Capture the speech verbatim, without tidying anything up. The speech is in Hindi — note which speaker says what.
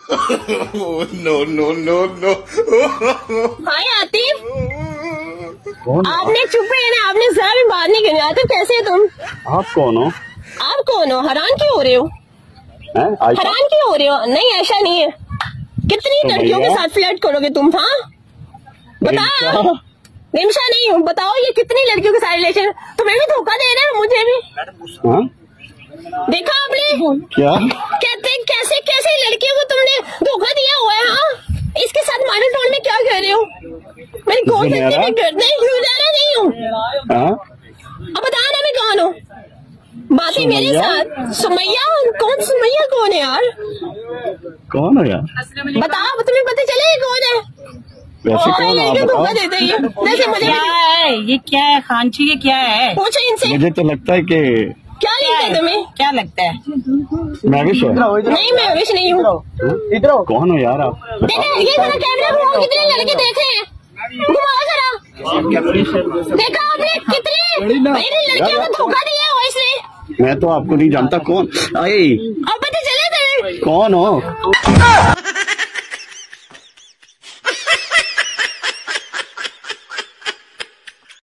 Speaker 1: No no no no.
Speaker 2: Hi Atif, आपने चुप है ना, आपने जरा भी बात नहीं करनी। आतिफ कैसे है तुम?
Speaker 3: आप कौन हो?
Speaker 2: आप कौन हो? हैरान क्यों हो रहे हो? हैरान क्यों हो रहे हो? नहीं ऐसा नहीं है। कितनी
Speaker 3: तो
Speaker 2: लड़कियों के साथ फ्लर्ट करोगे तुम? हाँ बताओ। निमिषा नहीं हूँ, बताओ ये कितनी लड़कियों के साथ रिलेशन? तुम्हें भी धोखा दे रहे हो, मुझे भी।
Speaker 3: हाँ?
Speaker 2: देखा आपने
Speaker 3: क्या
Speaker 2: कहते कैसे कैसे लड़कियों को तुमने धोखा दिया हुआ है? हाँ, इसके साथ माइनस रोड में क्या कर रहे हो? मेरी कौन सी क्यों जा रहा नहीं हूँ? अब बताओ ना मैं कौन हूँ? बातें मेरे साथ। सुमैया? कौन सुमैया? कौन है यार?
Speaker 3: कौन हो यार?
Speaker 2: बताओ, तुम्हें पता चले कौन है?
Speaker 3: वैसे कौन आप बताओ?
Speaker 2: देते हैं जैसे मुझे।
Speaker 4: क्या है ये? क्या है खांची? ये क्या है?
Speaker 2: पूछो इनसे।
Speaker 3: मुझे तो लगता है कि
Speaker 2: क्या लगता है तुम्हें?
Speaker 4: क्या लगता है?
Speaker 3: महविश है।
Speaker 2: नहीं मैं महविश नहीं हूँ।
Speaker 3: कौन हो यार आप?
Speaker 2: ये जरा कैमरा घुमाओ, कितने लड़के देख रहे हैं? घुमाओ जरा। देखा आपने कितने मेरी लड़कियों को धोखा दिया हो इसने?
Speaker 3: मैं तो आपको नहीं जानता। कौन? आई
Speaker 2: अब पता चला तुम्हें
Speaker 3: कौन हो?